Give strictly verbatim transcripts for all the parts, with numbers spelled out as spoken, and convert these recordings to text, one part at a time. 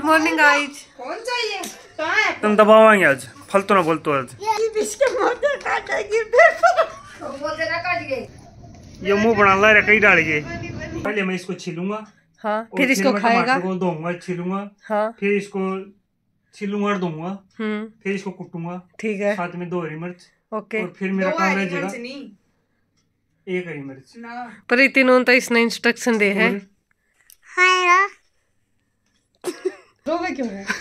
Morning guys. कौन चाहिए? कहाँ है? तुम दबावाएंगे आज, फालतू ना बोलतो आज। ये मुंह बना ला रहा कई डाल के। पहले मैं इसको छीलूंगा, हाँ, फिर इसको खाएगा, को दूंगा, छीलूंगा, हाँ, फिर इसको छीलूंगा और दूंगा, हम्म, फिर इसको कुटूंगा, ठीक है, साथ में दो हरी मिर्च, ओके, और फिर मेरा काम रह जाएगा एक हरी मिर्च। पर इतने तो इसने इंस्ट्रक्शन दे है। रोवे क्यों है?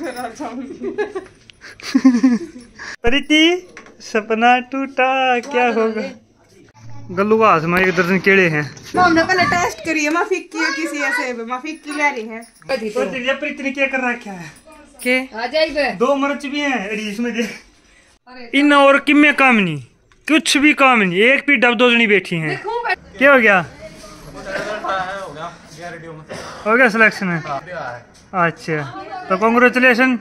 प्रीति सपना टूटा क्या होगा। गल्लू का हाथ में एक दर्जन केले हैं। हमने पहले टेस्ट करिए माफी की किसी ऐसे माफी की ले रही है। प्रीति ने क्या कर रखा है? के आ जाइए, दो मिर्च भी हैं इसमें दे। इन और किम्मे काम नहीं, कुछ भी काम नहीं, एक भी डब दो जनी बैठी हैं। क्या हो गया? हो गया सिलेक्शन है? अच्छा, तो कांग्रेचुलेशन।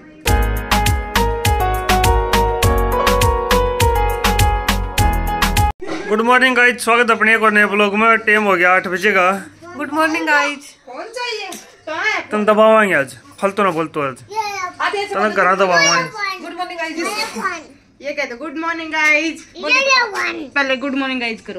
गुड मॉर्निंग गाइज, स्वागत अपने एक और नए ब्लॉग में। टाइम हो गया आठ बजे का। Good morning guys. कौन चाहिए? कहाँ है? तुम दबावाएंगे आज, फालतू ना बोलतो आज। तुम घर दबावाएंगे। Good morning guys. ये कहते गुड मॉर्निंग गाइज। पहले गुड मॉर्निंग गाइज करो,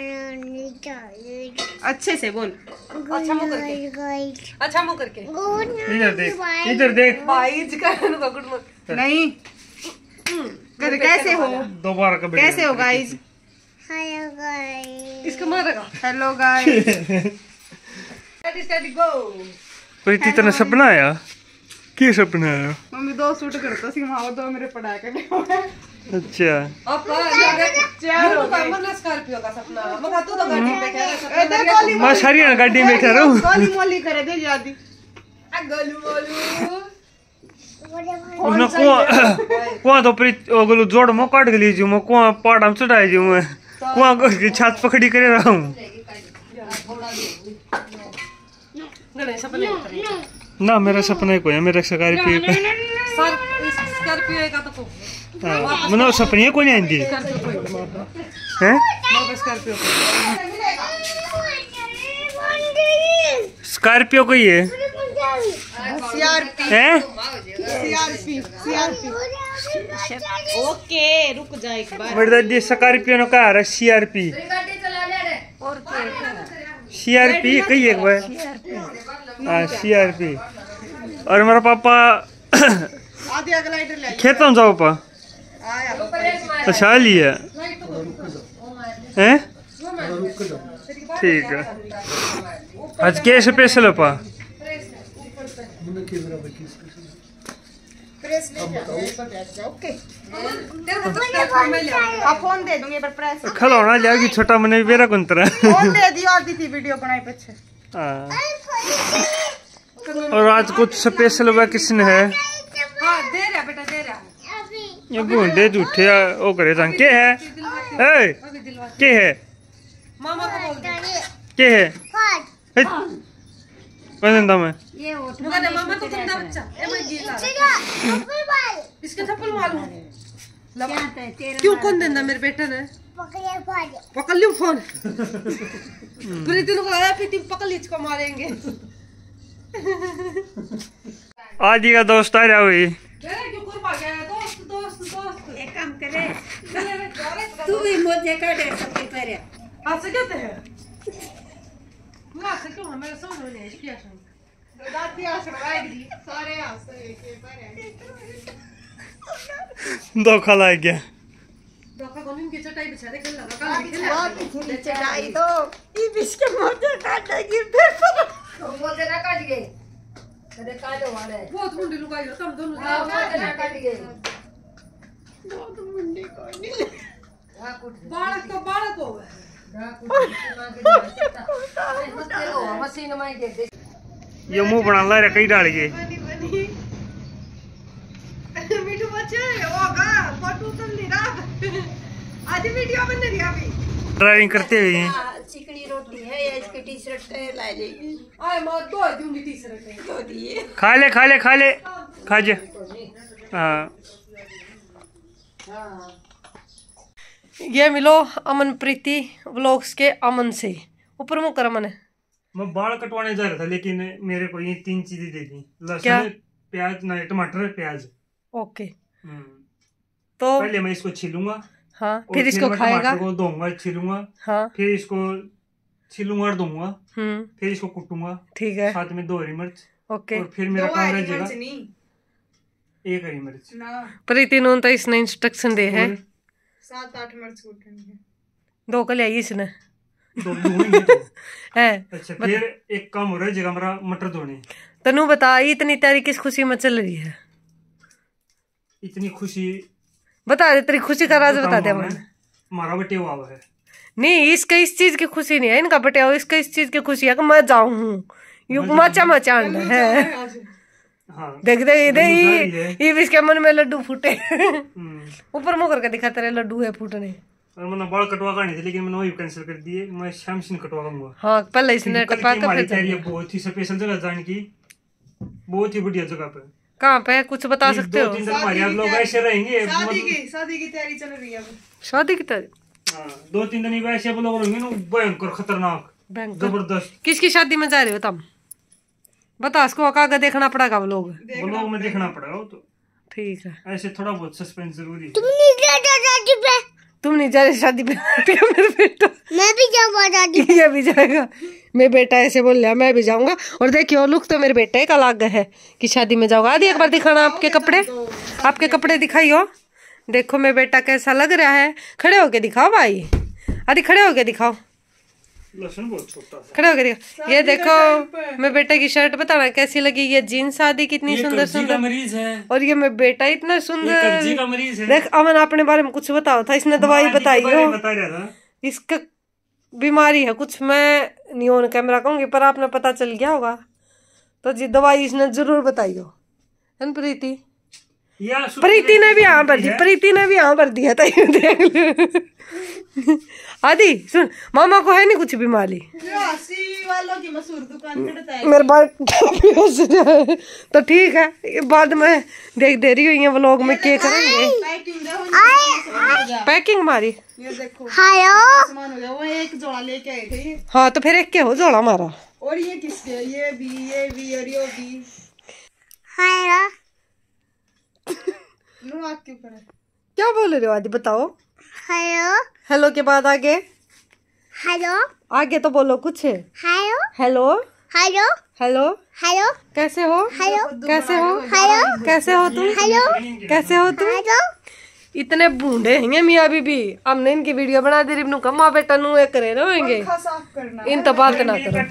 अच्छे से बोल। अच्छा मुंह करके, अच्छा मुंह करके। इधर देख, इधर देख। गाइज कहने गुड मॉर्निंग नहीं कर, कैसे हो? दोबारा कब कैसे हो गाइज? इसको मारेगा। Hello guys. प्रीति तेरा सपना आया? क्या सपना आया? मम्मी दो सूट करता सी माँ, दो मेरे पढ़ा के। अच्छा, स्कॉर्पियो का सपना। मगर तू तो गाड़ी में बैठा है। मैं सारी गाड़ी में बैठा रहूं। गोली मोली करे दे जादी। गोलू गोलू उसने कुआं कुआं तो प्रीत गोलू जोड़ मो काट के लीजिए, मैं कुआं पाड़ हम चढ़ाई जी, मैं कुआं की छत पकड़ी करे रहा हूँ ना। मेरा सपना ही कोई है, मेरा स्कॉर्पियो का स्कॉर्पियो का तो मैंने सपने को नहीं आती हैं। स्कॉर्पियो को ही है हैं? ओके रुक जा एक बार। मेरी दादी स्कॉर्पियो ने कहा है C R P. C R P कही एक बार, हाँ सी आर पी। और मेरा पापा खेतों में जाओ पा अच्छा लिया हैं? ठीक है, आज क्या स्पेशल है पा? फोन दे दूंगी पर प्रेस खिलौना जाएगी छोटा मैंने मेरा कुंतरा फोन दे दिया आती थी वीडियो बनाई पीछे। और आज कुछ स्पेशल हुआ किसने है? हाँ दे रहा बेटा, दे रहा। ये बूंदे झूठे ओ करे जान के है? ए के है? मामा को बोल दे के है? कौन देता मैं? ये वो मामा तो गंदा बच्चा ए मैं ये ला इसके थप्पड़ मारूं। क्यों कौन देता मेरे बेटे ने? पकड़ लियो फोन। प्रीति लोग आया प्रीति पकड़ ली, इसको मारेंगे। आज का दोस्त आ रहा हुई। क्यों कर पा गया? दोस्त दोस्त दोस्त एक काम करे तू भी मजे कर सबके पहले हाथ से कहते हैं ना से क्यों हमारे सामने नहीं किया था दादी आसवाएगी सारे आसे के पहले धोखा लग गया। धोखा कौन इनकी चटाई बिछा दे कल लगा कल खेला चटाई दो ये बिस्के मोटे काटेगी फिर मोटे ना काट गए कदे काटो वाले बहुत मुंडी लुगाई हो तुम दोनों हां मोटे ना काट गए बहुत मुंडी कोई नहीं हां कुछ बालक तो बालक हो हां कुछ मां के मशीन में के ये मुंह बना ला रहा कई डाल के। मीठू बच्चे होगा फोटो तुम नहीं रहा आज वीडियो बन रही है अभी ड्राइविंग करते हुए। चिकनी रोटी है या इसकी टी शर्ट ला लेगी। आए मैं दो दूंगी टी शर्ट दो दिए खा ले खा ले खा ले खा जा। हाँ ये मिलो अमन प्रीति व्लॉग्स के अमन से। ऊपर मुँह कर अमन। मैं बाल कटवाने जा रहा था लेकिन मेरे को ये तीन चीजें दे दी। क्या? लहसुन प्याज नहीं टमाटर प्याज। ओके तो पहले मैं इसको छीलूंगा। हाँ फिर इसको खाएगा, को धोऊंगा छीलूंगा। हाँ फिर इसको छीलूंगा और धोऊंगा। हम्म फिर इसको कुटूंगा। ठीक है, साथ में दो हरी मिर्च। ओके और फिर मेरा काम रह जाएगा एक हरी मिर्च ना। प्रीति ने तो इसने इंस्ट्रक्शन दे है सात आठ मिर्च कूटनी है। दो कल आई इसने दो तो। है अच्छा फिर एक काम हो रहा है जगह मेरा मटर धोने। तनु बता इतनी तैयारी किस खुशी में चल रही है? इतनी खुशी बता दे, तेरी खुशी का राज बता दे। हमारा बटे हुआ है नहीं, इसका इस चीज की खुशी नहीं है, इनका बटे हुआ इसका इस चीज की खुशी है कि मैं जाऊं हूँ यू मचा मचान है। हाँ। देख दे दे ये इसके मन में लड्डू फूटे ऊपर मुंह करके दिखा तेरे लड्डू है फूटने। और मैंने बाल कटवा करने थे लेकिन मैंने वही कैंसिल कर दिए। मैं शाम से कटवाऊंगा। हाँ पहले इसने टपा कर बहुत ही स्पेशल जगह जाने की, बहुत ही बढ़िया जगह पे। कहाँ पे कुछ बता सकते हो? आप लोग ऐसे रहेंगे, शादी की शादी की तैयारी चल रही है। शादी की तैयारी हाँ दो तीन दिन वैसे लोग रहेंगे ना, भयंकर खतरनाक जबरदस्त। किसकी शादी में जा रहे हो तुम? बता उसको कागज देखना पड़ेगा व्लॉग व्लॉग में देखना पड़ेगा तो ठीक है। ऐसे थोड़ा बहुत सस्पेंस जरूरी है। तुम नहीं जा तुम नहीं जा रहे शादी पे? मेरे बेटा मैं भी जाऊंगा शादी। ये भी जाएगा मेरा बेटा ऐसे बोल रहा मैं भी जाऊंगा। और देखियो लुक तो मेरे बेटे का अलग है कि शादी में जाऊंगा। आदि एक बार दिखाना आपके कपड़े, आपके कपड़े दिखाइयो। देखो मेरा बेटा कैसा लग रहा है। खड़े होके दिखाओ भाई, आदि खड़े होके दिखाओ, खड़े होके दिखाओ। ये देखो मेरे बेटे की शर्ट बताना कैसी लगी। ये जीन्स आदि कितनी सुंदर सुंदर मरीज है। और ये मेरा बेटा इतना सुंदर का मरीज है। देख अमन अपने बारे में कुछ बताओ था, इसने दवाई बताई हो। इसका बीमारी है कुछ, मैं नहीं ऑन कैमरा कहूंगी पर आपने पता चल गया होगा। तो जी दवाई इसने जरूर बताई हो है प्रीति। प्रीति ने भी हाँ भर दी, प्रीति ने भी हाँ भर दिया था। देख आदि सुन मामा को है नहीं कुछ बीमारी वालों की मशहूर दुकान मेरे बात तो ठीक है। बाद में देख दे रही हुई है व्लॉग में क्या करेंगे। पैकिंग हमारी ये देखो सामान हो गया। वो एक जोड़ा लेके आए थे। हाँ तो फिर एक क्या हो जोड़ा हमारा। और ये किसके? ये भी ये भी और ये भी। क्यों करे? क्या बोल रहे हो आदि बताओ। हेलो हेलो के बाद आगे हेलो आगे तो बोलो कुछ। Hello hello hello hello hello कैसे हो? हेलो कैसे हो? हेलो कैसे हो तुम? हेलो कैसे हो तुम? हेलो इतने बूढ़े हैं मियाँ बीबी। हमने इनकी वीडियो बना दी रिबनू का माँ बेटा नू एक करे रहेंगे। इन तो बात ना करो।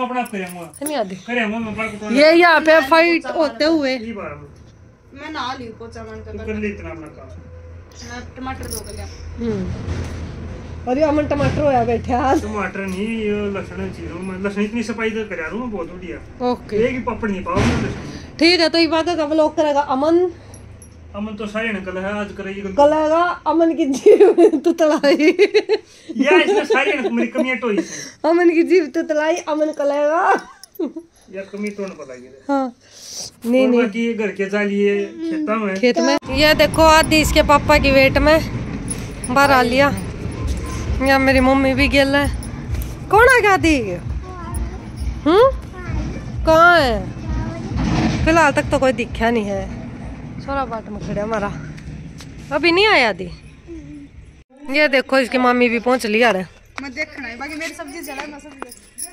ये यहाँ पे फाइट होते हुए मैं ना ली पोचा मन कर टमाटर दो गलिया। हम्म और ये अमन टमाटर होया बैठे आज। टमाटर नहीं ये लहसुन चीरो मैं लहसुन इतनी सफाई तो करा रहा हूं बहुत बढ़िया। ओके एक ही पपड़ नहीं पाओ लहसुन। ठीक है तो ये बात का व्लॉग करेगा अमन। अमन तो सारे निकल है आज करेगी कलेगा अमन की जीव तुतलाई। या इसने सारे मेरी कमियां टोई से अमन की जीव तुतलाई अमन कलेगा यार कमी तो न पता है। हां नहीं नहीं बाकी घर के जालिए खेता में खेत में। ये देखो आदि इसके पापा की वेट में बाहर आ लिया। यहाँ मेरी मम्मी भी गेल है। कौन आ गया दी? हम्म कहाँ है? फिलहाल तक तो कोई दिखा नहीं है। सोरा बाट में खड़े हमारा अभी नहीं आया दी। ये देखो इसकी मम्मी भी पहुंच लिया रे। मैं देखना है बाकी मेरी सब्जी जला ना सब्जी।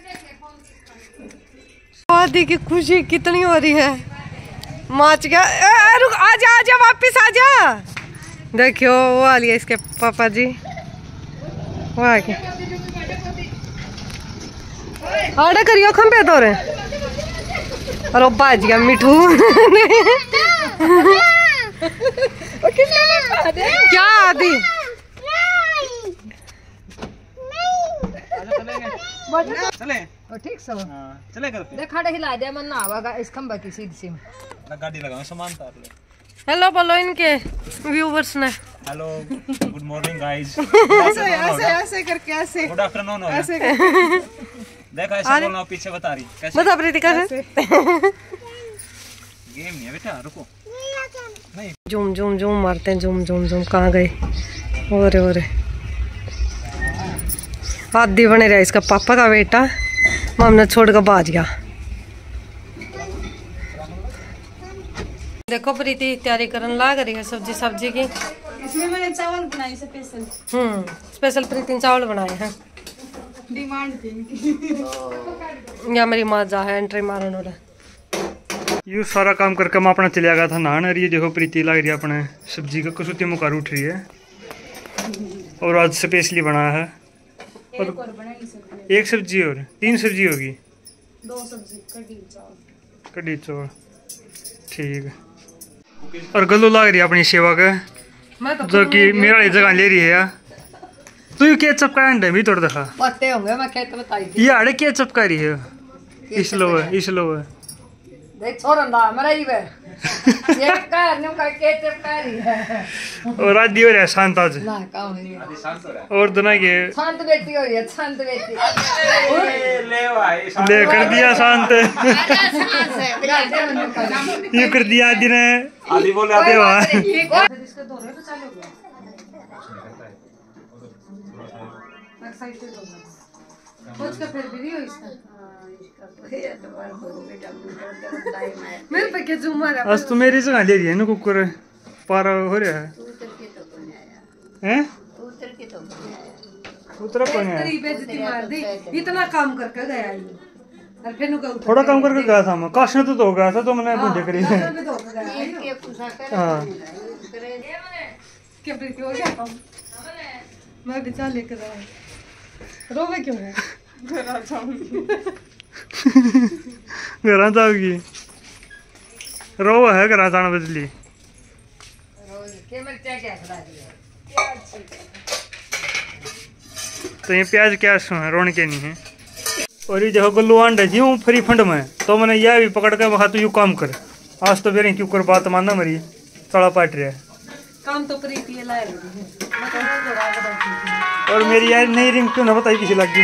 आदि की खुशी कितनी हो रही है। माच गया। ए, रुक आजा आजा वापिस आजा। देखियो वो आ लिया इसके पापा जी। वो आ गए आड़े करियो खंबे तो रे। अरे बाज गया मिठू। क्या आदि चले ठीक सब हां चले कर देखा दे हिला दे मन ना आवागा इस खंबा की सीधी सी में गाड़ी लगाओ सामान तार ले। हेलो बोलो इनके व्यूवर्स ने। Hello good morning guys. ऐसे ऐसे ऐसे करके ऐसे गुड आफ्टरनून हो ऐसे देखा ऐसे बोलना पीछे बता रही कैसे बता प्रीति कैसे। गेम नहीं है बेटा रुको नहीं जूम जूम जूम मारते हैं जूम जूम जूम कहाँ गए। ओरे ओरे आदि बने रहा इसका पापा का बेटा मामला छोड़ कर बाज गया। देखो प्रीति तैयारी करने लाग रही है सब्जी सब्जी की। इसमें मैंने चावल बनाए स्पेशल। हम्म स्पेशल प्रीति ने चावल बनाए हैं। डिमांड थी इनकी। या मेरी माँ जा है एंट्री मारने वाला। यू सारा काम करके मैं अपना चलिया गया था नहाने। और ये देखो प्रीति लग रही है अपने सब्जी का कसुती मुकार उठ रही है। और आज स्पेशली बनाया है। और एक और बना नहीं सकते। एक सब्जी और तीन सब्जी होगी। दो सब्जी कढ़ी चावल। कढ़ी चावल ठीक है। और गल्लू लग रही है अपनी सेवा का जो कि मेरा जगह ले रही है यार। तू ये क्या चपका है भी तोड़ देखा पत्ते होंगे मैं कहते बताई थी। ये आड़े क्या चपका रही है। इसलो है इसलो है देख छोड़ ना मेरा ही वे ये का न्यू का के चपका रही है। और आज दियो रे शांत आज ना काम नहीं है शांत हो रहा और दोनों के शांत बेटी हो है शांत बेटी है ले भाई ले कर दिया शांत ये कर दिया आदि ने आदि बोले आते देवा इसके दोनों तो चालू हो गया। एक्साइटेड हो गया सोच के फिर भी हो इसका मेरे पे क्या जुम्मा है। आज तो मेरी जगह ले रही है ना कुकर पारा हो रहा है हैं उतरा कौन है। तेरी बेइज्जती मार दी इतना काम करके गया ये और फिर नुका थोड़ा काम करके गया था मैं काश ने तो धो गया था तो मैंने गुंडे करी है। हाँ क्या प्रीति हो गया मैं बिचा लेकर आया रोवे क्यों है घर जाओगी रो है घर जाना बजली के मिर्चा क्या खा रही है तो ये प्याज क्या है रोने के नहीं है। और ये जो गुल्लू अंडे जी हूँ फ्री फंड में तो मैंने यह भी पकड़ के वहाँ तो यू काम कर आज तो मेरे क्यों कर बात मानना मरी थोड़ा पाट रहा है काम तो प्रीति ये लाए रही है मैं तो थोड़ा बताती और मेरी यार नई रिंग क्यों ना बताई किसी लग गई।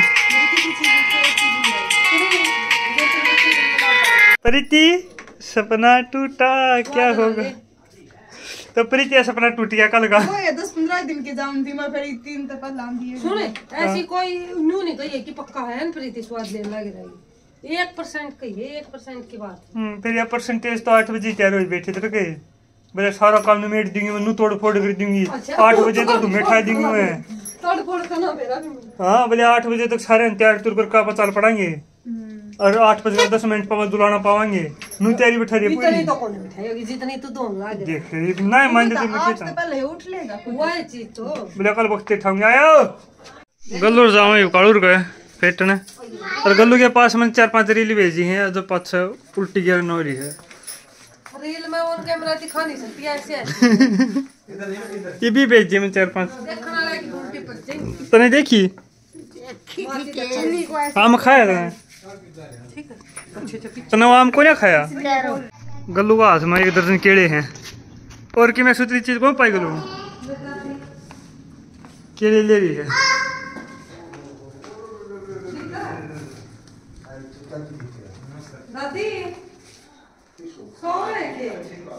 प्रीति सपना टूटा क्या होगा तो प्रीति सपना टूट गया कल का दस पंद्रह दिन के जाऊं थी मैं फिर तीन तक लान दिए। सुने ऐसी कोई न्यू नहीं कही है कि पक्का है ना प्रीति स्वाद लेने लग रही एक परसेंट कही है एक परसेंट की बात। हम्म फिर ये परसेंटेज तो आठ बजे तैयार हो बैठे थे के बोले सारा काम निमेट दूंगी मैं तोड़ फोड़ कर दूंगी आठ बजे तक तुम्हें ठा दूंगी मैं तोड़ फोड़ करना मेरा भी। हाँ बोले आठ बजे तक सारे तैयार तुर कर का पचाल पड़ाएंगे और आठ बजे दस मिनट पावा दुलाना पावांगे नू तैयारी बैठा रही इतनी तो कौन बिठाएगी जितनी तो दोन लाग देख रही नहीं मान देती मैं आज तो पहले उठ लेगा वो चीज तो बोले कल वक्त ठाऊंगे आयो गल्लूर जाओ कालूर गए फेटने और गल्लू के पास मैंने चार पांच रील भेजी है जो पाँच उल्टी गिर न हो रही है। रील में ऑन कैमरा दिखा नहीं सकती ऐसे ये भी भेजी मैं चार पांच देखना लायक उल्टी पर जाएगी तने देखी आम खाया था ठीक है अच्छे अच्छे तने वो आम को नहीं खाया गल्लू का हाथ में एक दर्जन केले हैं और कि मैं सूत्री चीज को पाई गलू केले ले रही है। दादी सो रहे थे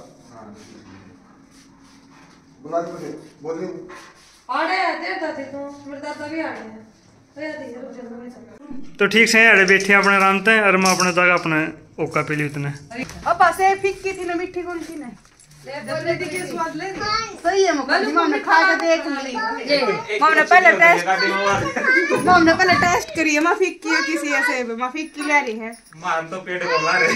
आड़े दे दादी तो मेरे दादा भी आड़े हैं तो ठीक से अड़े बैठे अपने आराम से और मैं अपने जगह अपने ओका पे ली उतने अब ऐसे फिक्की थी ना मिठी कौन थी ना स्वाद ले सही है हमने खा के देख ली हमने पहले टेस्ट हमने पहले टेस्ट करी है मैं फिक्की है किसी ऐसे मैं फिक्की ले रही है मान तो पेट बोला रहे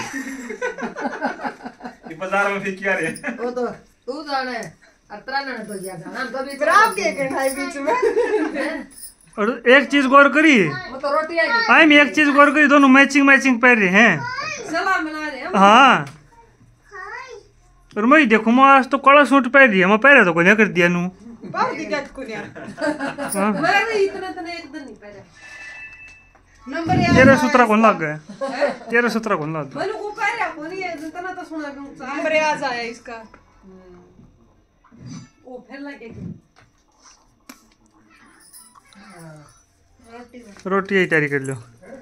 ये बाजार में फिक्की आ रही है वो तो तू जाने अतरा ना तो जा ना तो भी फिर आप क्या खाए बीच में और एक चीज गौर करी वो तो रोटी आएगी आई मैं एक चीज गौर करी दोनों मैचिंग मैचिंग पहन रहे हैं सलाम बना रहे हैं हाँ और मैं देखू मैं आज तो काला सूट पहन रही है मैं पहले तो कोई नहीं कर दिया नू बहुत दिक्कत कुनिया मैं इतना इतना एक दिन नहीं पहले नंबर तेरा सूत्रा कौन लग गया तेरा सूत्रा कौन लग गया मैंने को कह रहा कौन है इतना तो सुना भी नंबर याद आया इसका वो फिर लगेगी रोटी की तैयारी कर लो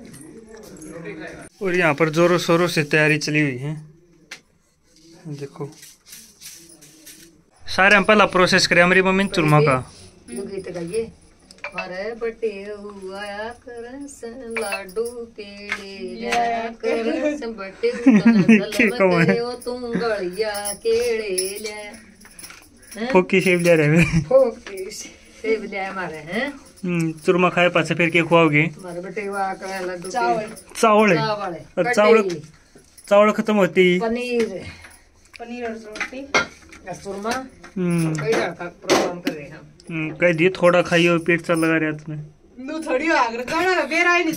और यहाँ पर जोरों शोरों से तैयारी चली हुई है देखो सारे हम पहला प्रोसेस करें हमारी मम्मी चूरमा का अरे बटे हुआ कर सन लाडू पेड़े लिया कर सन बटे हुआ तुम गलिया केड़े ले फोकी सेब ले रहे हैं फोकी सेब ले हमारे हैं हम्म चूरमा खाए पाछे फिर के खुआओगे हमारे बटे हुआ कर लड्डू चावल चावल चावल चावल चावल खत्म होती पनीर पनीर और रोटी चूरमा हम्म कई का प्रोग्राम कर रहे हैं हम्म कह दिए थोड़ा खाइए पेट चल लगा रहा तुम्हें नू थोड़ी आगर गाना बेरा ही नहीं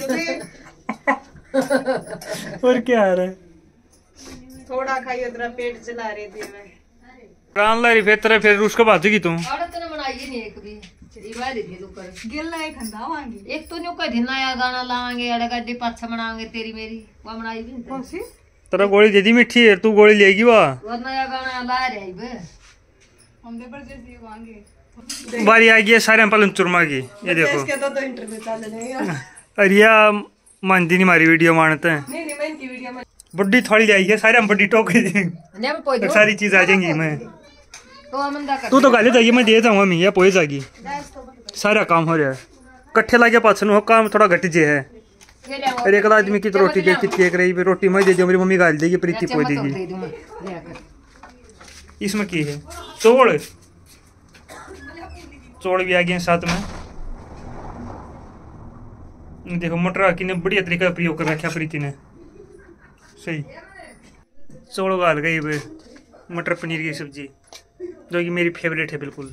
तो और क्या आ रहा है थोड़ा खाइए तेरा पेट चला रही थी मैं रान ला रही फिर तेरा फिर उसको भाजेगी तुम और तने बनाई नहीं एक भी रिवा दे दे कर गिल्ला एक खंदा वांगी एक तो न्यू कदी नया गाना लाएंगे अड़ गड्डी पाछा बनाएंगे तेरी मेरी वो बनाई भी नहीं कौन सी तेरा गोली दे दी मिठी है तू गोली लेगी वाह वो नया गाना ला रही बे हम दे पर जैसी वांगे बारी आ गई है सारे पालन चुरमा की ये देखो इसके तो तो इंटरव्यू चल रहे हैं अरिया मानती नहीं हमारी वीडियो मानते हैं नहीं नहीं मैं इनकी वीडियो में बड्डी थोड़ी आई है सारे हम बड्डी टोकरी दी ने पोई दो सारी चीज आ जाएंगी मैं तो अमंदा कर तू तो गाले जाएगी मैं दे जाऊंगा मैं ये पोई जाएगी सारा काम हो रहा है कट्ठे लागे पाछन हो काम थोड़ा घट जे है अरे एक आदमी की तो रोटी देती केक रही है रोटी मैं दे दो मेरी मम्मी गाल देगी प्रीति पोई देगी इसमें की है चोड़ चोड़ भी आ गए साथ में देखो मटर की ने बढ़िया तरीका का प्रयोग कर रखा प्रीति ने सही चोड़ गाल गई वे मटर पनीर की सब्जी जो कि मेरी फेवरेट है बिल्कुल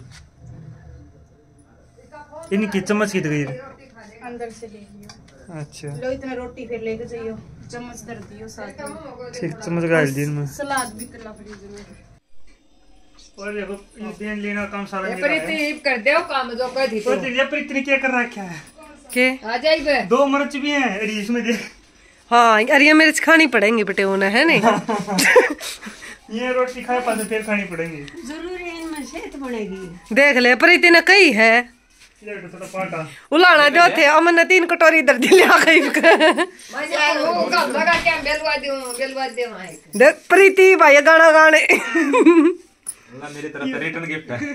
इनकी चम्मच की गई अंदर से ले लियो अच्छा लो इतना रोटी फिर लेके जाइयो चम्मच धर दियो साथ में ठीक चम्मच गाल दी इनमें सलाद भी तला फ्रीज में और देखो ये देन लेना काम सारा मेरा प्रीति है कर दो काम जो कर दी तो और ये प्रीति ने क्या कर रखा है के आ जाई बे दो मिर्च भी हैं अरे इसमें देख हाँ अरे ये मिर्च खानी पड़ेंगी बेटे उन्हें है नहीं ये रोटी खाए पाते फिर खानी पड़ेगी जरूरी इनमें सेहत बढ़ेगी देख ले प्रीति ने कही है थोड़ा पाटा उलाना जो थे अमन ने तीन कटोरी दर्द लिया गई मैं जान वो काम लगा के बेलवा दूं बेलवा दे वहां देख प्रीति भाई गाना गाने ना मेरी तरफ से रिटर्न गिफ्ट है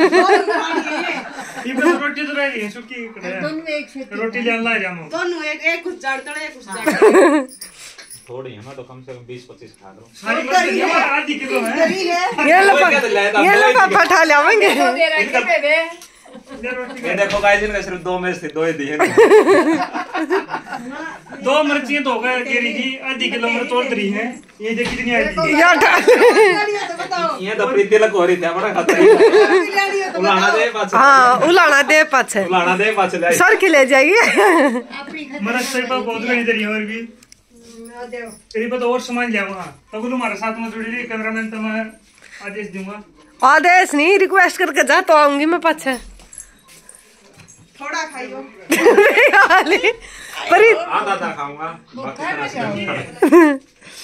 ये बस रोटी तो रही है सुकी दोनों एक से रोटी ले ला जामो दोनों एक एक कुछ झाड़ तड़ा एक कुछ झाड़ थोड़ी है ना तो कम से कम बीस पच्चीस खा लो सारी मिर्च ये आधी किलो है ये लोग ये लोग पठा लावेंगे दे रखे बे बे ये देखो गाइस इनका सिर्फ दो में से दो ही दिए दो मिर्चियां तो गए गिरी जी आधी किलो में तोड़ रही है ये देख कितनी आई यार ये तो प्रीति लग हो रही थी हमारा खाता उलाना दे पाछे हाँ उलाना दे पाछे उलाना दे पाछे ले सर के ले जाइए मेरा सही पर बहुत गई इधर और भी तेरी बात और सामान ले वहां तब तुम्हारे साथ में जुड़ी रही कैमरामैन तो मैं आदेश दूंगा आदेश नहीं रिक्वेस्ट करके जा तो आऊंगी मैं पाछे थोड़ा खाइयो पर आधा आधा खाऊंगा बाकी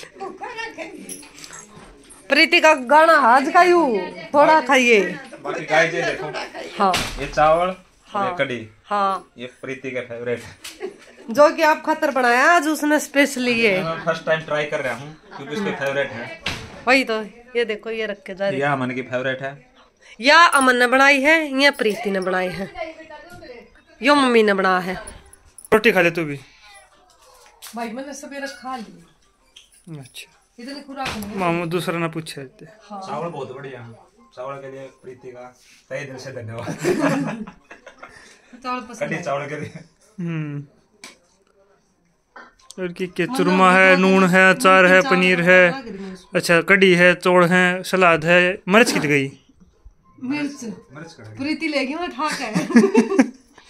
प्रीति का गाना आज का यू थोड़ा खाइए बाकी गाइस ये देखो हाँ ये चावल हाँ ये कड़ी हाँ ये प्रीति का फेवरेट है जो कि आप खतर बनाया आज उसने स्पेशली ये मैं फर्स्ट टाइम ट्राई कर रहा हूँ क्योंकि उसके फेवरेट है वही तो ये देखो ये रख के जा रही यह अमन की फेवरेट है या अमन ने बनाई है या प्रीति ने बनाई है यो मम्मी ने बनाया है रोटी खा ले तू भी भाई मैंने सवेरे खा ली अच्छा इतनी खुराक नहीं मामू दूसरा ना पूछे चावल बहुत बढ़िया है चावल के लिए प्रीति का तहे दिल से धन्यवाद चावल पसंद कड़ी चावल के लिए हम्म और की के चूरमा है नून है अचार है पनीर है अच्छा कड़ी है चौड़ है सलाद है मिर्च कित गई मिर्च मिर्च कड़ी प्रीति लेगी मैं ठाक है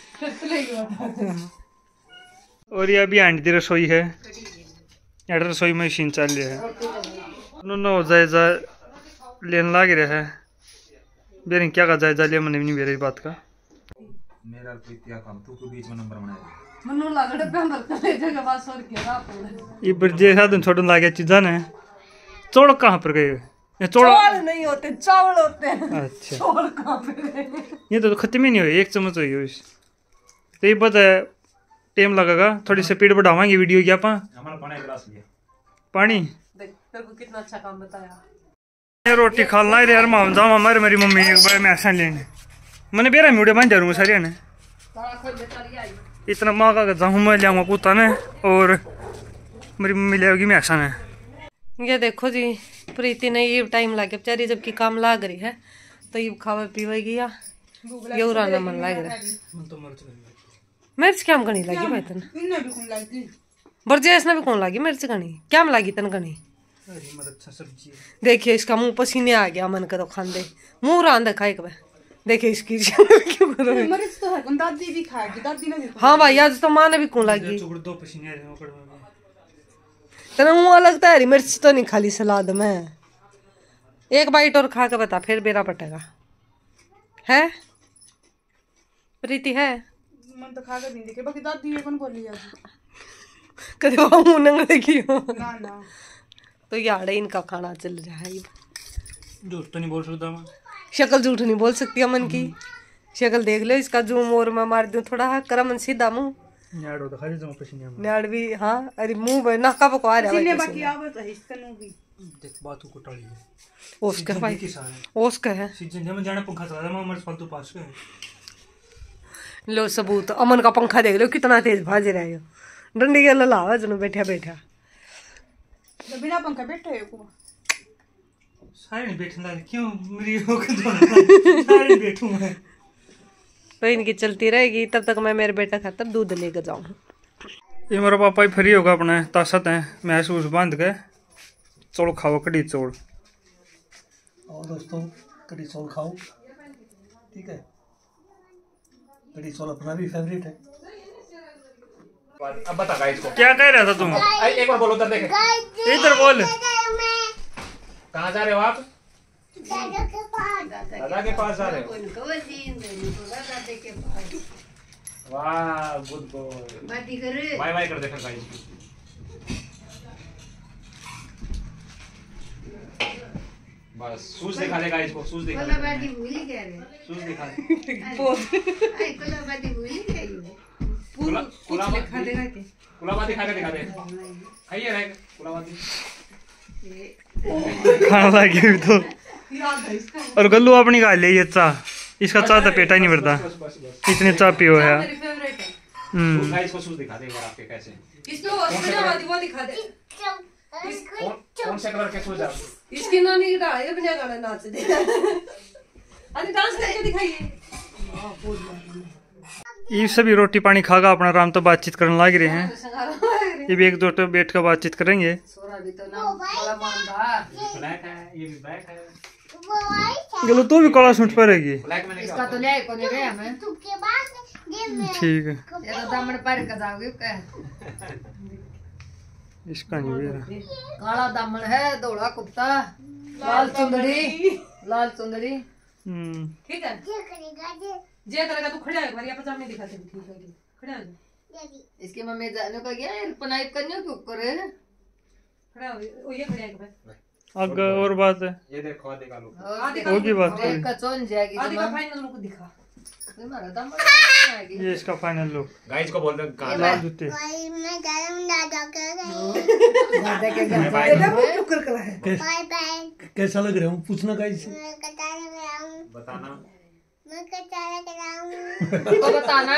और ये अभी आंटी रसोई है यार रसोई में मशीन चल रही है उन्होंने जायजा लेने लग रहा है बेरिंग क्या का जायजा लिया मैंने भी नहीं मेरी बात का मेरा प्रीति का काम तू के बीच में नंबर बनाया मनु लागड़े पे अंदर ले जगह बात और क्या आप ये बर्जे साधन छोड़न लागे चीज़ा ने चौड़ कहाँ पर गए ये चौड़ चावल नहीं होते चावल होते हैं अच्छा चावल कहाँ पे गए ये तो खत्म ही नहीं हुई एक चम्मच हुई इस तो ये पता है टाइम लगेगा थोड़ी स्पीड बढ़ावांगे वीडियो की आपा हमारा पानी गिलास लिया पानी देख तेरे को कितना अच्छा काम बताया ये रोटी खाना है यार माम जाम हमारे मेरी मम्मी एक बार मैं ऐसा लेने मैंने बेरा मीडियो बन जा सारे ने इतना महंगा का जाऊँ मैं लियाऊंगा कुत्ता ने और मेरी मम्मी ले मैं ऐसा ने। ये देखो जी प्रीति ने ये टाइम लागे बेचारी जबकि काम लाग रही है तो ये खावे पीवे गया ये उराना मन लाग रहा है। मिर्च क्या गणी लगी भाई तन बरजेस ने भी कौन लगी मिर्च गणी क्या लगी तन गणी। देखिए इसका मुंह पसीने आ गया मन करो खांदे मुंह रांध खाए कब देखिए इसकी क्यों करो मिर्च तो है दादी भी खाएगी दादी ने भी। हाँ भाई आज तो माँ ने भी कौन लगी तेरा मुँह लगता है मिर्च तो नहीं खाली सलाद में एक बाइट और खा के बता फिर बेरा पटेगा है प्रीति है मन तो खा के नहीं देखे बाकी दादी ये कौन बोली आज कदे वो मुंह नंग देखी हो ना ना तो यार इनका खाना चल रहा है झूठ तो नहीं बोल सकता मैं शक्ल झूठ नहीं बोल सकती अमन की शक्ल देख लो इसका जूम और मैं मार दूं थोड़ा कर अमन सीधा मुंह न्याड़ होता खाली जमा पसीने में न्याड़ भी हाँ अरे मुंह में नाका पकवा रहा है पसीने बाकी आवत है इसका नु भी देख बातों को टाली है ओस्का भाई ओस्का है सीजन में जाना पंखा चला रहा हमारे फालतू पास के लो सबूत अमन का पंखा देख लो कितना तेज भाज रहा है डंडी के लावा जनो बैठा बैठा तो बिना पंखा बैठे है को सारे नहीं बैठना क्यों मेरी होकर सारे बैठूं मैं तो इनकी चलती रहेगी तब तक मैं मेरे बेटा खातर दूध लेकर जाऊँ। ये मेरा पापा ही फ्री होगा अपने ताकत है मैं सूस बांध के चौल खाओ कड़ी चौल और दोस्तों कड़ी चौल खाओ ठीक है कड़ी चौल अपना भी फेवरेट है। अब बता गाइस को क्या कह रहा था तुम एक बार बोलो उधर देखे इधर बोल कहाँ जा रहे हो आप दादा के पास दादा के पास जा रहे हो वाह गुड बॉय बाय बाय कर देखो गाइस बस सूज दिखा दे गाइस को सूज दिखा दे बाटी भूली कह रहे सूज दिखा दे बहुत आई कोला बाटी भूली गई पूरा पूरा दिखा देगा के कोला बाटी खा के दिखा दे खाइए रे कोला बाटी खाना लगी भी तो और गल्लू अपनी खा ले ये चाह इसका चाह तो पेटा ही नहीं भरता इतने चाह पियो है हम्म गाइस को सूज दिखा दे एक बार आपके कैसे इसको हॉस्पिटल वो दिखा दे कौन से कलर के सूज आप इसकी नानी का ये बजा गाना नाच दे अरे डांस करके दिखाइए ये सभी रोटी पानी खागा अपना आराम तो बातचीत करने लग रहे हैं ये भी एक दो तो बैठ कर बातचीत करेंगे। ब्लैक है ये भी ब्लैक है गलो तो भी काला सूट पहनेगी इसका तो ले को नहीं गया मैं ठीक है ये तो दामन पर का जाओगे क्या इसका नहीं है काला दामन है धोला कुत्ता लाल चुंदड़ी लाल चुंदड़ी हम्म ठीक है जे करेगा तू खड़ा है मारिया पजामे दिखाते ठीक है खड़ा हो जा इसकी मम्मी जाने को गया यार पनाइप करने क्यों करे खड़ा हो ओ ये खड़ा है भाई आगे और बात है ये देखो आधे का लुक आधे वो की बात है का चोन जाएगी आधे का फाइनल लुक दिखा तुम्हारा दामन आएगी ये इसका फाइनल लुक गाइस को बोल दे लाल जूते दादा के घर शुक्र करा है कैसा लग रहा हूँ पूछना गाइस बताना तो बताना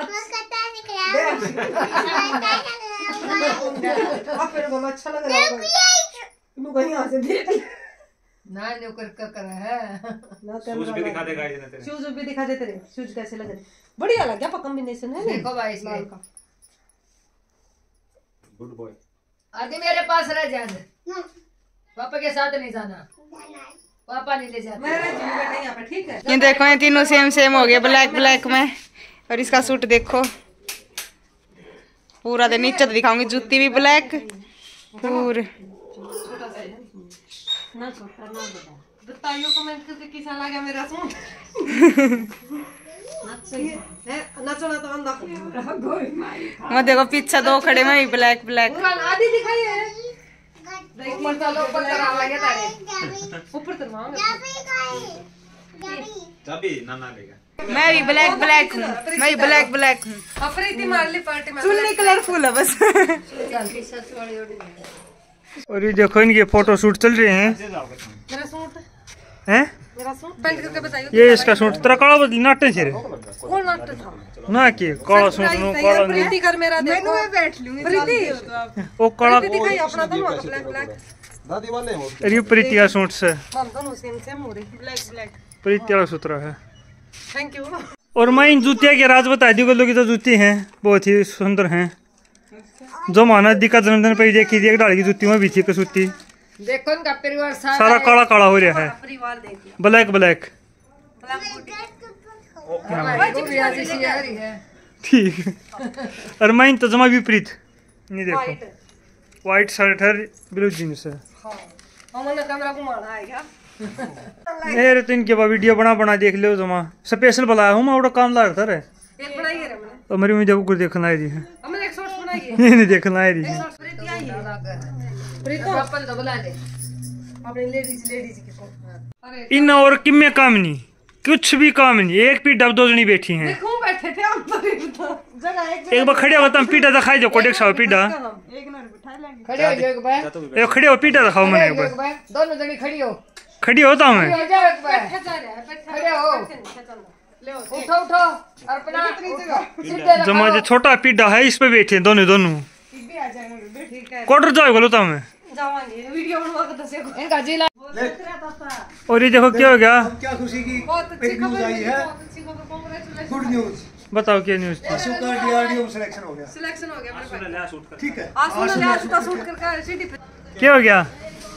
फिर बोला अच्छा लग रहा है तू कहीं यहां से देख ना न्यू कर कर कर है ना शूज भी दिखा दे गाइस ने तेरे शूज भी दिखा दे तेरे शूज कैसे लग रहे बढ़िया लग गया पर कॉम्बिनेशन है देखो भाई इसका का गुड बॉय आदि मेरे पास रह जाने पापा के साथ नहीं जाना पापा नहीं ले जाते मेरा जी बेटा यहां पे ठीक है ये देखो ये तीनों सेम सेम हो गए ब्लैक ब्लैक में और इसका सूट देखो पूरा दे नीचे तो दिखाऊंगी जूती भी ब्लैक पूरे ना छोटा ना बड़ा बताइयो कमेंट करके कैसा लगा मेरा सूट नाचो ना तो अंधा मैं देखो पीछे दो खड़े में ब्लैक ब्लैक आधी दिखाइए ऊपर चलो ऊपर करा लगे तारे ऊपर तरवाऊंगा तभी ना ना लेगा मैं भी ब्लैक ब्लैक हूँ मैं भी ब्लैक ब्लैक हूँ अफरीदी मार ली पार्टी में चुन्नी कलरफुल है बस और ये देखो इनके फोटो शूट चल रहे हैं मेरा सूट हैं मेरा सूट पेंट करके बताइए। ये इसका सूट तेरा काला बदली नाटे से रे कौन नाटक था ना के काला सूट नो काला प्रीति कर मेरा देखो मैं बैठ लूंगी प्रीति ओ काला प्रीति का अपना दोनों का ब्लैक ब्लैक दादी वाले हो अरे प्रीति का सूट से हम दोनों सेम सेम हो रही ब्लैक ब्लैक प्रीति वाला सूत्र है। Thank you. और मैं इन जूतिया के राज बता दी लोग तो जूती हैं बहुत ही सुंदर हैं। जो माना दी का जन्मदिन पर देखी थी एक डाल की जूती में भी थी कसूती देखो इनका परिवार सारा काला काला हो रहा है परिवार देखिए ब्लैक ब्लैक ठीक और मैं तो जमा विपरीत नहीं देखो व्हाइट शर्ट है ब्लू जीन्स है। हमने कैमरा घुमाना है क्या मेरे तो इनके बाद वीडियो बना बना देख लो जमा स्पेशल बुलाया हूँ मैं बड़ा काम ला रहा था रे एक बनाई है हमने और मेरी मुझे कुछ देखना है रही है हमने एक शॉर्ट्स बनाई है नहीं नहीं देखना है रही है प्रीति आई है प्रीतो अपन तो बुला दे अपने लेडीज लेडीज के को इन और किम्मे काम नहीं कुछ भी काम नहीं एक पीठ डब दो जनी बैठी हैं देखो बैठे थे हम तो जगह एक एक बार खड़े हो तुम पीठा दिखाई दो कोडेक साहब पीठा एक मिनट बिठा लेंगे खड़े हो जाओ एक बार एक खड़े हो पीठा दिखाओ मैंने एक खड़े हो बार एक बार दोनों जनी खड़ी हो खड़ी होता हूँ मैं खड़ी हो जाओ एक बार जा रहा है बैठा खड़े हो ले उठो उठो अपना सीधे रखो जमा जो छोटा पीठा है इस पे बैठे हैं दोनों दोनों भी आ जाएंगे ठीक है कोडर जाओ बोलो था मैं जावांगे वीडियो बनवा के दसे इनका जिला और ये देखो क्या हो गया क्या खुशी की बहुत अच्छी एक न्यूज खबर आई है है बहुत अच्छी खबर कांग्रेचुलेशन गुड न्यूज बताओ क्या न्यूज थी आशु का डीआरडीओ में सिलेक्शन हो गया सिलेक्शन हो गया मेरे भाई ठीक है आज सुन ले आज का शूट करके सीडी पे क्या हो गया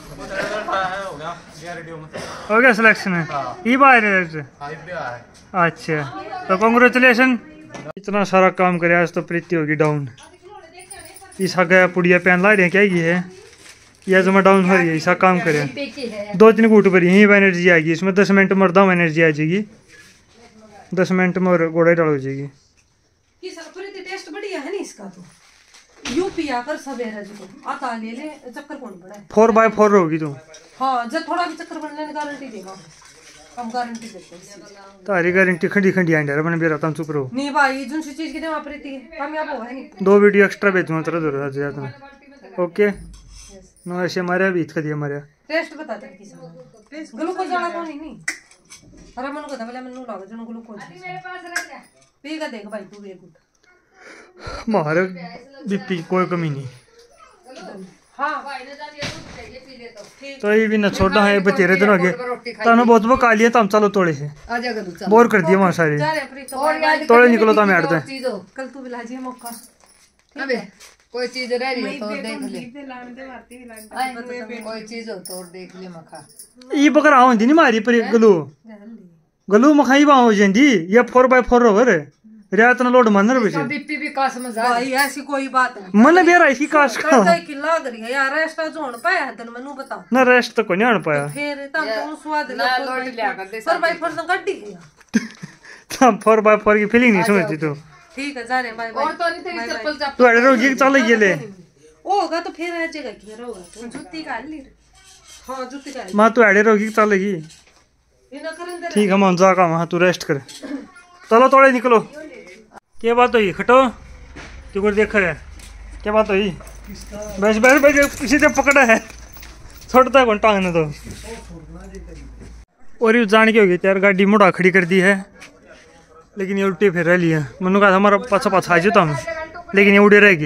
हो गया सिलेक्शन है ये बाहर है अच्छा तो कांग्रेचुलेशन इतना सारा काम करे आज तो प्रीति होगी डाउन इस गया पुड़िया पहन ला रहे हैं क्या ये है यह जमा डाउन हो रही है ऐसा काम करे दो तीन घूट पर यहीं पर एनर्जी आएगी इसमें दस मिनट में दाम एनर्जी आ जाएगी दस मिनट में और गोड़ा डाल हो जाएगी ये सर प्रीति टेस्ट बढ़िया है नहीं इसका तो यूपी आकर सवेरा जी आता ले ले चक्कर कौन पड़ा है फोर बाय फोर होगी तू हाँ जब थोड़ा भी चक्कर बनने की गारंटी देगा हम गारंटी देते हैं तारी गारंटी खंडी खंडी आंडा मैंने बेरा तुम चुप रहो नहीं भाई जिन सी चीज की वहाँ प्रीति कामयाब हो है नहीं दो वीडियो एक्स्ट्रा भेजूंगा तेरा जरूर ज्यादा ओके नो ऐसे मारे अभी इतना दिया मारे टेस्ट बता दे किसी ग्लूकोज वाला कौन ही नहीं अरे मन को दबला मन लागे जन ग्लूकोज मेरे पास रख जा पी का देख भाई तू भी एक मारे बीपी कोई कमी नहीं हाँ तो ये भी न छोड़ा है बचेरे दिन आगे तानो बहुत वो कालिया तम चलो तोड़े से आ जाएगा तू बोर कर दिया वहां सारे जा रे प्रीति और याद तोड़े निकलो तो मैं हट दे चीज हो कल तू बिला जी मौका अबे कोई चीज रह रही है तो देख ले दे लाने दे मारती है लाने आए, कोई चीज हो तो देख ले मखा ये बकरा होंदी नहीं मारी पर गलू गलू मखाई बा हो जंदी ये फोर बाय फोर होवर रियात न लोड मनर बसे बीपी भी कास मजा भाई ऐसी कोई बात नहीं मन बेरा इसी काश का कई की लाग रही है यार रेस्ट जोन पाया है तन मनु बता ना रेस्ट तो को नहीं आन पाया फिर तम तो स्वाद ना लोट लिया कर दे पर भाई फर्ज गड्डी गया तम फोर बाय फोर की फीलिंग नहीं समझती तू ठीक है जा रहे बाय बाय और तो नहीं तेरी चप्पल चप्पल तू अड़े रोगी चल गेले ओ होगा तो फिर आ जाएगा कि होगा तू जूती काट ली हां जूती काट मां तू अड़े रोगी चलेगी ये न करें ठीक है मैं जा का वहां तू रेस्ट कर चलो थोड़े निकलो क्या बात हुई खटो तू को देख रहे क्या बात हुई बस बस बस इसी से पकड़ा है छोड़ता कौन टांग ने तो और ये जान के होगी यार गाड़ी मुड़ा खड़ी कर दी है लेकिन ये उल्टी फिर रह लिया मनु का हमारा पाछा पाछा आ जाता हम लेकिन ये उड़े रहेगी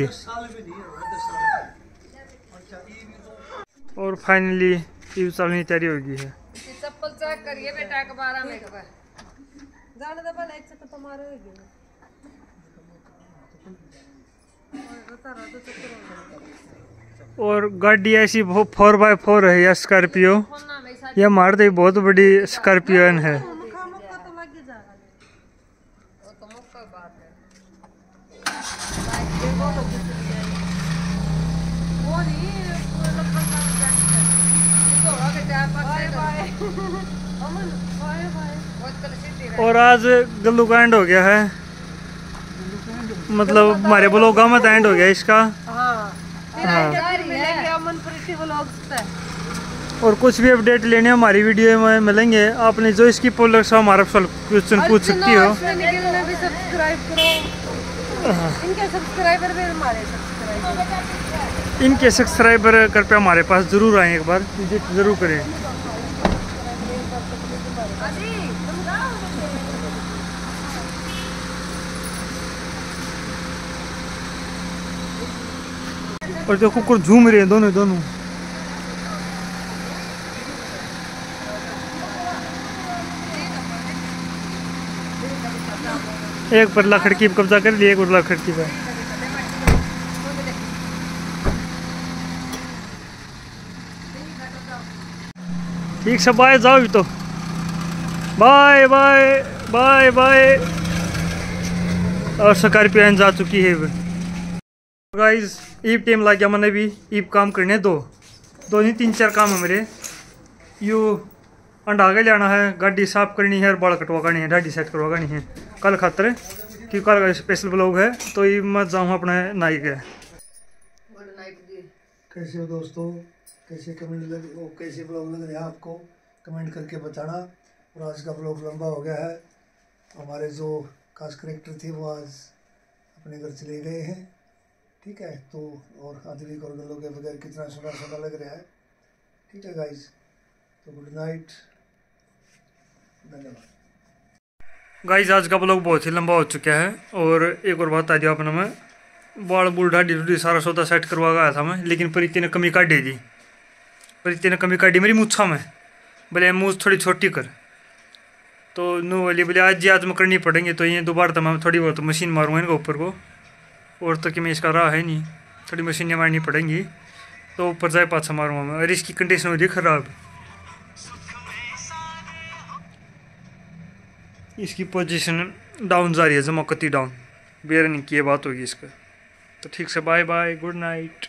और फाइनली ये चलने की तैयारी होगी है चप्पल चेक करिए बेटा के बारह में के बाद जाने दे पहले एक चक्कर तुम्हारे हो गया और गाड़ी ऐसी फोर बाय फोर है या स्कॉर्पियो यह मार दे बहुत बड़ी स्कॉर्पियो है और आज गल्लू का एंड हो गया है मतलब हमारे ब्लॉग मत एंड हो गया इसका और कुछ भी अपडेट लेने हमारी वीडियो में मिलेंगे आपने जो इसकी पोलर से हमारा क्वेश्चन पूछ सकती हो इनके सब्सक्राइबर कृपया हमारे पास जरूर आए एक बार विजिट जरूर करें और जो कुकुर झूम रहे हैं दोनों दोनों। एक परला खिड़की पे कब्जा कर लिया, एक परला खिड़की पे। ठीक से बाय जाओ भी तो बाय बाय बाय बाय। और स्कॉर्पियो जा चुकी है गाइस। ईब टाइम लग गया मैंने भी ईब काम करने दो दो नहीं तीन चार काम है मेरे। यू अंडा आगे लेना है, गाड़ी साफ करनी है और बाल कटवानी है, दाढ़ी सेट करवानी है कल खातर कि कल का स्पेशल ब्लॉग है। तो ये मत जाऊँ अपने नाई के। कैसे हो दोस्तों, कैसे कमेंट लगे वो कैसे ब्लॉग लग रहे हैं आपको कमेंट करके बताना। और आज का ब्लॉग लंबा हो गया है। हमारे जो कास्ट करेक्टर थे वो आज अपने घर चले गए हैं, ठीक है। तो और आदमी और गलों के बगैर कितना सोना सोना लग रहा है, ठीक है गाइस। तो गुड नाइट, धन्यवाद। गाइस आज का ब्लॉग बहुत ही लंबा हो चुका है। और एक और बात आ दिया अपने में, बाल बूढ़ ढाडी ढूडी सारा सौदा सेट करवा गया था मैं, लेकिन प्रीति ने कमी काटी दी। प्रीति ने कमी काटी मेरी मूछा में, बोले मूछ थोड़ी छोटी कर। तो नू वाली बोले आज जी आज में करनी पड़ेंगे। तो ये दोबारा तो मैं थोड़ी बहुत मशीन मारूंगा इनका ऊपर को, और तो कि मैं इसका रहा है नहीं, थोड़ी मशीनें मारनी पड़ेंगी। तो ऊपर जाए पाछा मारूंगा मैं। और इसकी कंडीशन हो रही खराब, इसकी पोजीशन डाउन जा रही है, जमाकती डाउन। बेयर नहीं किए बात होगी इसका। तो ठीक से बाय बाय, गुड नाइट।